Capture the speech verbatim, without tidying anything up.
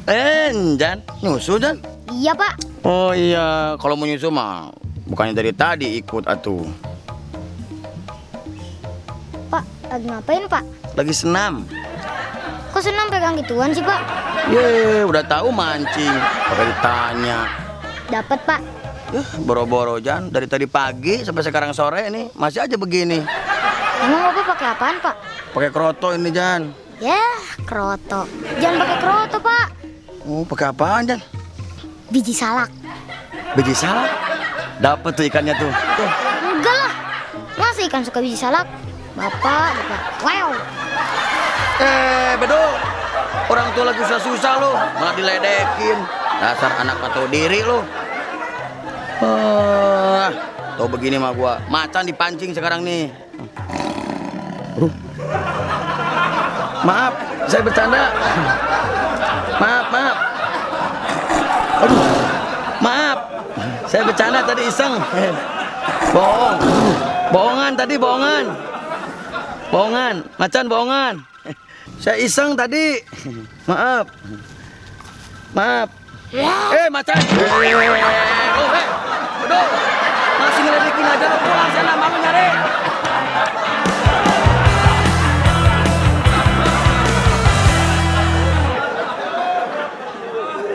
Eh, Jan, nyusu Jan? Iya Pak. Oh iya, kalau mau nyusu mah bukannya dari tadi ikut atuh. Pak, lagi ngapain Pak? Lagi senam. Kok senam pegang gituan sih Pak? Ye, udah tahu mancing, pakai ditanya. Dapat Pak. Yah, boro-boro Jan, dari tadi pagi sampai sekarang sore nih masih aja begini. Emang Bapak pakai apaan Pak? Pakai kroto ini Jan. Ya, kroto. Jangan pakai kroto Pak. Oh, pakai apaan Jan? Biji salak. Biji salak? Dapat tuh ikannya tuh. Tuh. Enggak lah. Masa ikan suka biji salak? Bapak, Bapak. Wow. Eh, Bedo. Orang tua lagi susah-susah lo, malah diledekin. Dasar anak atau diri lo. Ah, tuh begini mah gua. Macan dipancing sekarang nih. Uh. Maaf, saya bercanda. Maaf, maaf. Aduh, maaf. Saya bercanda tadi iseng. Bohong. Bohongan tadi, bohongan. Bohongan, macan bohongan. Saya iseng tadi. Maaf. Maaf. Eh, macan. Eh, oh, eh. Aduh. Masih ngeledekin aja lo, pulang sana, bangun nyari.